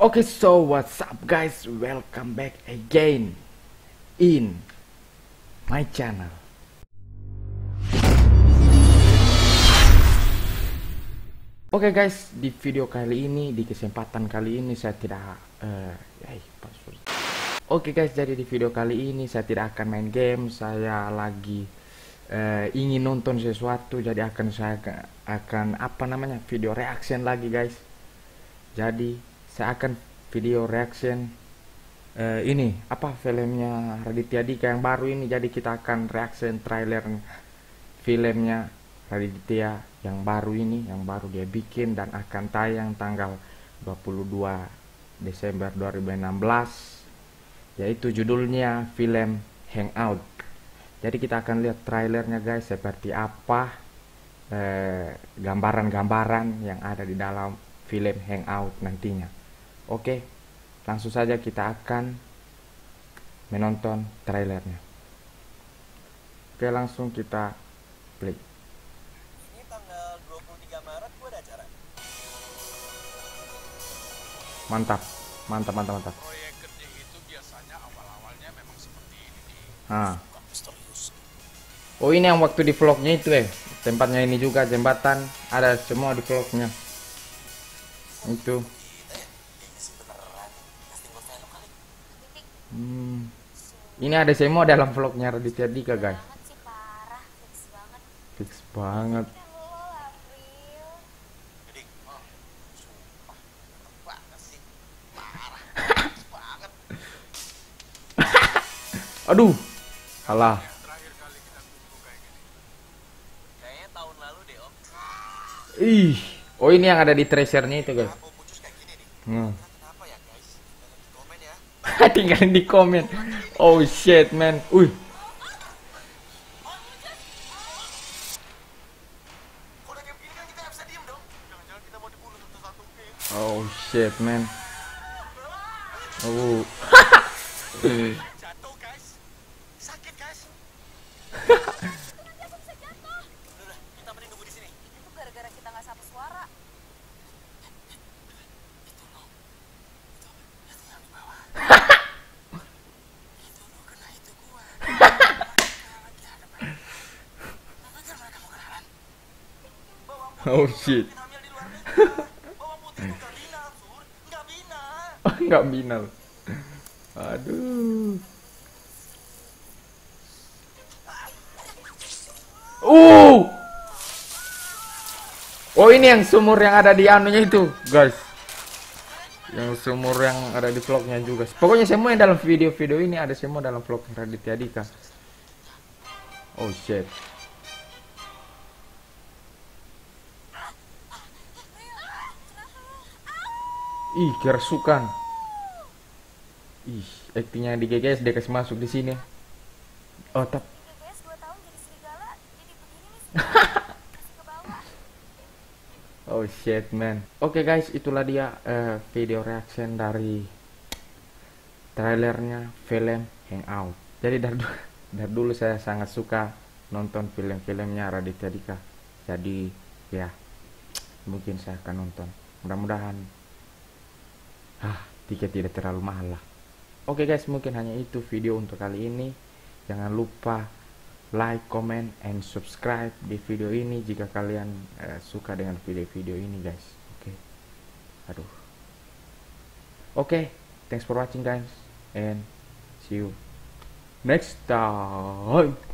Okay, so what's up guys? Welcome back again in my channel. Oke guys, di video kali ini, di kesempatan kali ini saya tidak Oke guys, jadi di video kali ini saya tidak akan main game. Saya lagi ingin nonton sesuatu, jadi saya akan video reaction lagi guys. Jadi saya akan video reaction ini filmnya Raditya Dika yang baru ini. Jadi kita akan reaction trailer filmnya Raditya yang baru ini, yang baru dia bikin dan akan tayang tanggal 22 Desember 2016, yaitu judulnya film Hangout. Jadi kita akan lihat trailernya guys, seperti apa gambaran-gambaran yang ada di dalam film Hangout nantinya. Oke, langsung saja kita akan menonton trailernya. Oke, langsung kita play. Ini tanggal 23 Maret gue ada acara. Mantap, mantap, mantap, mantap. Proyek gede itu biasanya awal-awalnya memang seperti ini nih. Misterius. Oh, ini yang waktu di vlognya itu tempatnya ini juga jembatan, ada semua di vlognya. Itu. Ini ada semua dalam vlognya Raditya Dika guys. Fix banget. Aduh, salah. Terakhir kali kita kumpul kayak gini. Kayaknya tahun lalu deh om. Ih, oh ini yang ada di treasure-nya itu guys. Aku pucus kayak gini nih. Kenapa ya guys? Di komen ya. Tinggalin di komen. Oh shit man. Kalau kayak begini kan kita nggak bisa diem dong. Jangan-jangan kita mau dibunuh satu-satu. Oh shit man. Oh. Jatuh guys. Sakit guys. Udah, kita mending nunggu di sini. Itu gara-gara kita nggak satu suara. Itu loh. Itu yang di bawah. Itu loh, kena itu gua. Lagi ada apa? Mungkin mereka mau kenalan. Oh shit. Hamil di luar nikah. Bawang putih itu nggak binal, Sur. Nggak binal. Nggak binal. Aduh. Oh ini yang sumur yang ada di anunya itu guys. Yang sumur yang ada di vlognya juga. Pokoknya semua yang dalam video-video ini ada semua dalam vlog Raditya Dika. Oh shit. Ih, kerasukan. Ih, aktingnya di GGS dia kasih masuk di sini. Oh, tap. GGS 2 tahun jadi serigala, jadi begini nih ke bawah. Oh shit man. Oke guys, itulah dia video reaction dari trailernya film Hangout. Jadi dari dulu saya sangat suka nonton film-filmnya Raditya Dika. Jadi ya mungkin saya akan nonton. Mudah-mudahan tiket tidak terlalu mahal lah. Oke guys, mungkin hanya itu video untuk kali ini. Jangan lupa like, comment, and subscribe di video ini jika kalian suka dengan video-video ini guys. Oke, thanks for watching guys, and see you next time.